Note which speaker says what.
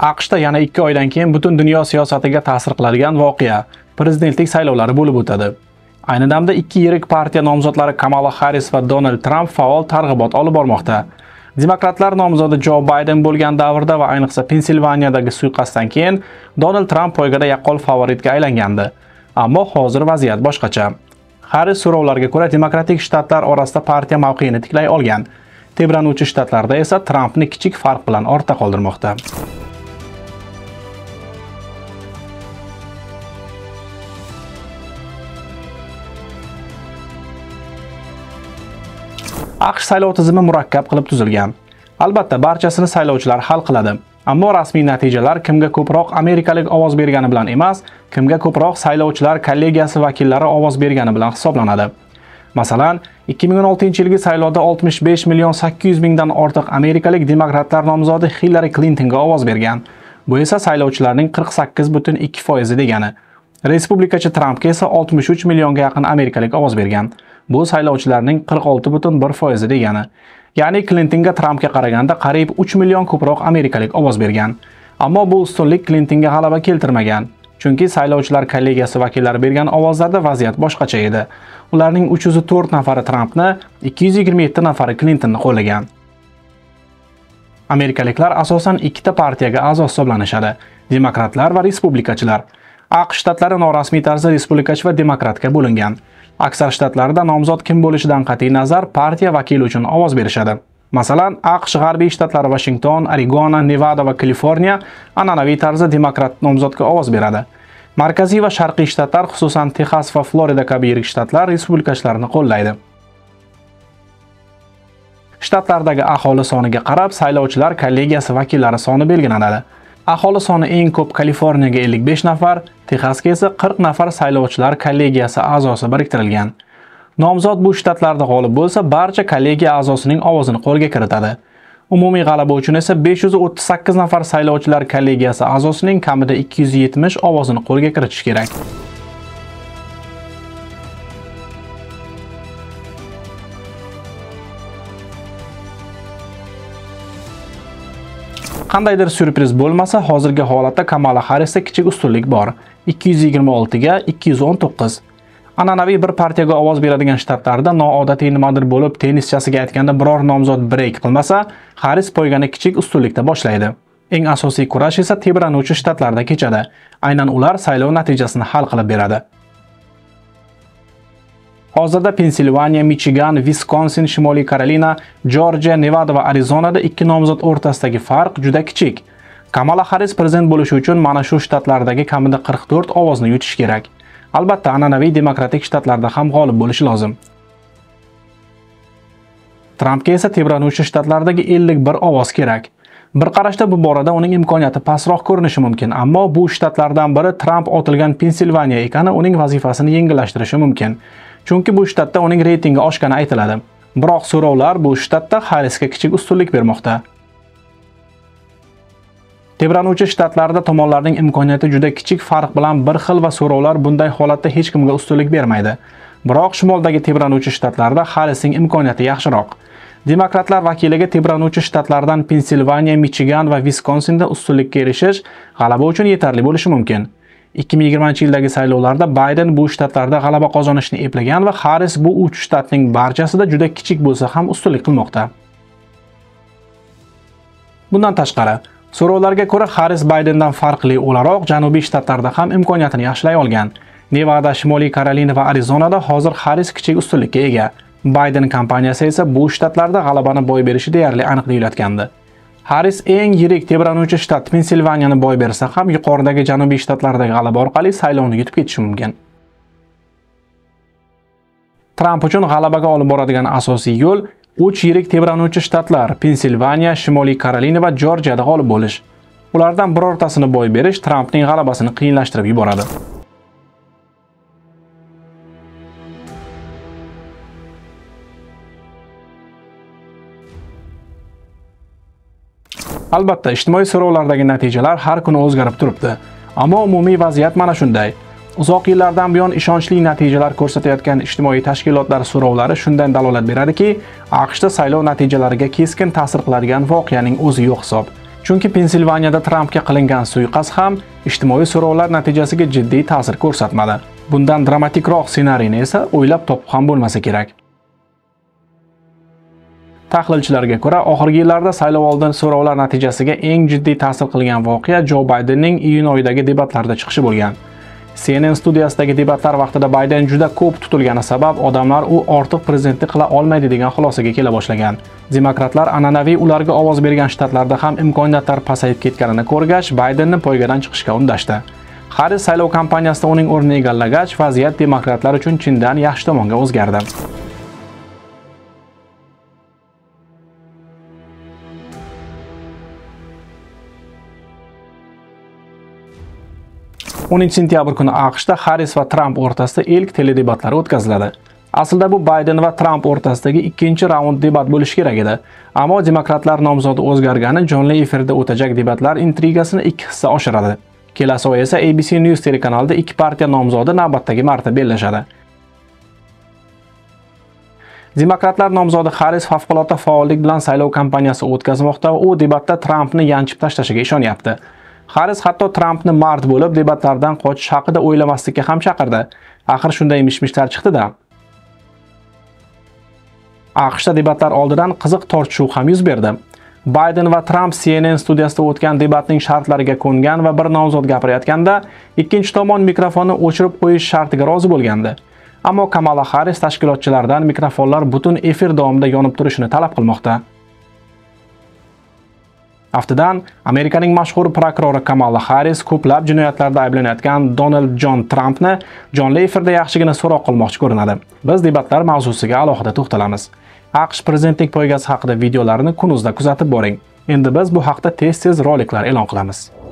Speaker 1: AQShda yana 2 oydan keyin butun dunyo siyosatiga ta'sir qiladigan voqea prezidentlik saylovlari bo'lib o'tadi. Ayni damda ikki yirik partiya nomzodlari Kamala Harris va Donald Trump faol targ'ibot olib bormoqda. Demokratlar nomzodi Joe Biden bo'lgan davrda va ayniqsa Pensilvaniyadagi suiqasddan keyin Donald Trump poygada yaqqol favoritga aylangandi. Ammo hozir vaziyat boshqacha. Harris so'rovlarga ko'ra demokratik shtatlar orasida partiya mavqeini tiklay olgan. Tebranuvchi shtatlarda esa Trumpni kichik farq bilan ortda qoldirmoqda. AQSh saylov tizimi murakkab qilib tuzilgan. Albatta, barchasini saylovchilar hal qiladi. Ammo rasmiy natijalar kimga ko'proq amerikalik ovoz bergani bilan emas, kimga ko'proq saylovchilar kollegiyasi vakillari ovoz bergani bilan hisoblanadi. Masalan, 2016-yilgi saylovda 65.800.000 dan ortiq amerikalik demokratlar nomzodi Hillary Clintonga ovoz bergan. Bu esa saylovchilarning 48.2% degani. Respublikachi Trumpga esa 63 millionga yaqin amerikalik ovoz bergan. Bu saylovchilarning 46.1% degani. Ya'ni Clintonga Trumpga qaraganda qariyb 3 million ko'proq amerikalik ovoz bergan. Ammo bu ustunlik Clintonga g'alaba keltirmagan. Chunki saylovchilar kollegiyasi vakillari bergan ovozlarda vaziyat boshqacha edi. Ularning 304 nafari Trumpni, 227 nafari Clintonni qo'llagan. Amerikaliklar asosan ikkita partiyaga a'zo hisoblanishadi: demokratlar va respublikachilar. AQSh shtatlari norasmiy tarzda respublikachi va demokratga bo'lingan. Aksar shtatlarda nomzod kim bo'lishidan qat'iy nazar partiya vakili uchun ovoz berishadi. Masalan, AQSh g'arbiy shtatlari Washington, Arizona, Nevada va Kaliforniya an'anaviy tarzda demokrat nomzodga ovoz beradi. Markaziy va sharqiy shtatlar, xususan Texas va Florida kabi yirik shtatlar respublikachilarni qo'llaydi. Shtatlardagi aholi soniga qarab saylovchilar kollegiyasi vakillari soni belgilanadi. Aholi soni eng ko'p Kaliforniyaga 55 nafar, Texasga esa 40 nafar saylovchilar kollegiyasi a'zosi biriktirilgan. Nomzod bu shtatlarda g'olib bo'lsa, barcha kollegiya a'zosining ovozini qo'lga kiritadi. Umumiy g'alaba uchun esa 538 nafar saylovchilar kollegiyasi a'zosining kamida 270 ovozini qo'lga kiritish kerak. Qandaydir syurpriz bo'lmasa, hozirgi holatda Kamala Harrisda kichik ustunlik bor. 226 ga 219. An'anaviy bir partiyaga ovoz beradigan shtatlarda noodatiy nimadir bo'lib, tennischasiga aytganda biror nomzod break qilmasa, Harris poygani kichik ustunlikda boshlaydi. Eng asosiy kurash esa tebranuvchi shtatlarda kechadi. Aynan ular saylov natijasini hal qilib beradi. Hozirda Pensilvaniya, Michigan, Wisconsin, Shimoliy Karolina, Georgia, Nevada va Arizonada ikki nomzod o'rtasidagi farq juda kichik. Kamala Harris prezident bo'lishi uchun mana shu shtatlardagi kamida 44 ovozni yutish kerak. Albatta, an'anaviy demokratik shtatlarda ham g'olib bo'lishi lozim. Trumpga esa tebranuvchi shtatlardagi 51 ovoz kerak. Bir qarashda bu borada uning imkoniyati pastroq ko'rinishi mumkin, ammo bu shtatlardan biri Trump otilgan Pensilvaniya ekani uning vazifasini yengillashtirishi mumkin. Chunki bu shtatda uning reytingi oshgani aytiladi. Biroq so'rovlar bu shtatda Harrisga kichik ustunlik bermoqda. Tebranuvchi shtatlarda tomonlarning imkoniyati juda kichik farq bilan bir xil va so'rovlar bunday holatda hech kimga ustunlik bermaydi. Biroq shimoldagi tebranuvchi shtatlarda Harrisning imkoniyati yaxshiroq. Demokratlar vakiliga tebranuvchi shtatlardan Pensilvaniya, Michigan va Wisconsinda ustunlikka erishish g'alaba uchun yetarli bo'lishi mumkin. 2020-yildagi saylovlarda Biden bu shtatlarda g'alaba qozonishni eplagan va Harris bu 3 shtatning barchasida juda kichik bo'lsa ham ustunlik qilmoqda. Bundan tashqari, so'rovlarga ko'ra Harris Bidendan farqli o'laroq janubiy shtatlarda ham imkoniyatini yaxshilay olgan. Nevada, Shimoliy Karolina va Arizonada hozir Harris kichik ustunlikka ega. Biden kompaniyasi esa bu shtatlarda g'alabani boy berishi deyarli aniq deyilayotgandi. Harris eng yirik tebranuvchi shtat Pensilvaniyani boy bersa ham yuqoridagi janubiy shtatlardagi g'alaba orqali saylovni yutib ketishi mumkin. Trump uchun g'alabaga olib boradigan asosiy yo'l 3 yirik tebranuvchi shtatlar Pensilvaniya, Shimoliy Karolina va Georgiyada g'olib bo'lish. Ulardan birortasini boy berish Trumpning g'alabasini qiyinlashtirib yuboradi. Albatta, ijtimoiy so'rovlardagi natijalar har kuni o'zgarib turibdi. Ammo umumiy vaziyat mana shunday. Uzoq yillardan buyon ishonchli natijalar ko'rsatayotgan ijtimoiy tashkilotlar so'rovlari shundan dalolat beradiki, AQShda saylov natijalariga keskin ta'sir qiladigan voqeaning o'zi yo'q hisob. Chunki Pensilvaniyada Trampga qilingan suiqasd ham ijtimoiy so'rovlar natijasiga jiddiy ta'sir ko'rsatmadi. Bundan dramatikroq ssenariyni esa o'ylab topib ham bo'lmasa kerak. Tahlilchilarga ko'ra, oxirgi yillarda saylovoldi so'rovlar natijasiga eng jiddiy ta'sir qilgan voqea Jo Baydenning iyun oyidagi debatlarda chiqishi bo'lgan. CNN studiyasidagi debatlar vaqtida Bayden juda ko'p tutilgani sabab odamlar u ortiq prezidentlik qila olmaydi degan xulosaga kela boshlagan. Demokratlar an'anaviy ularga ovoz bergan shtatlarda ham imkoniyatlar pasayib ketganini ko'rgach, Baydenni poygadan chiqishga undashdi. Harris saylov kampaniyasida uning o'rnini egallagach, vaziyat demokratlar uchun chindan yaxshi tomonga o'zgardi. 10 sentyabr kuni AQShda Harris va Tramp o'rtasida ilk teledebatlar o'tkaziladi. Aslida bu Bayden va Tramp o'rtasidagi ikkinchi raund debat bo'lishi kerak edi. Ammo demokratlar nomzodi o'zgargani jonli efirda o'tajak debatlar intrigasini ikki hissa oshiradi. Kelasi oy esa ABC News telekanalida ikki partiya nomzodi navbatdagi marta bellashadi. Demokratlar nomzodi Harris favqulodda faollik bilan saylov kampaniyasi o'tkazmoqda va u debatda Trampni yanchib tashlashiga ishonyapti. Harris hatto Trampni mard bo'lib debatlardan qochish haqida o'ylamaslikka ham chaqirdi. Axir shunday mish-mishlar chiqdi-da. AQShda debatlar oldidan qiziq tortishuv ham yuz berdi. Bayden va Tramp CNN studiyasida o'tgan debatning shartlariga ko'ngan va bir nomzod gapirayotganda ikkinchi tomon mikrofonni o'chirib qo'yish shartiga rozi bo'lgandi. Ammo Kamala Harris tashkilotchilardan mikrofonlar butun efir davomida yonib turishini talab qilmoqda. Aftidan, Amerikaning mashhur prokurori Kamala Harris ko'plab jinoyatlarda ayblanayotgan Donald John Trumpni jonli efirda yaxshigina so'roq qilmoqchi ko'rinadi. Biz debatlar mavzusiga alohida to'xtalamiz. AQSh prezidentlik poygasi haqida videolarini kunuzda kuzatib boring. Endi biz bu haqda tez-tez roliklar e'lon qilamiz.